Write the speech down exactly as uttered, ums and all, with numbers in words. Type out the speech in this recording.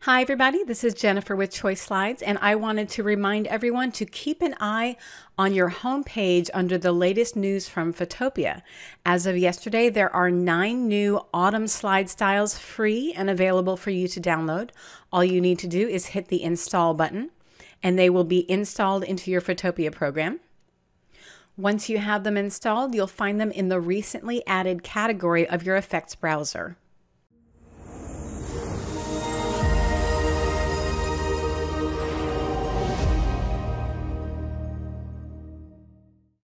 Hi everybody, this is Jennifer with Choice Slides, and I wanted to remind everyone to keep an eye on your homepage under the latest news from Photopia. As of yesterday, there are nine new autumn slide styles free and available for you to download. All you need to do is hit the install button, and they will be installed into your Photopia program. Once you have them installed, you'll find them in the recently added category of your effects browser.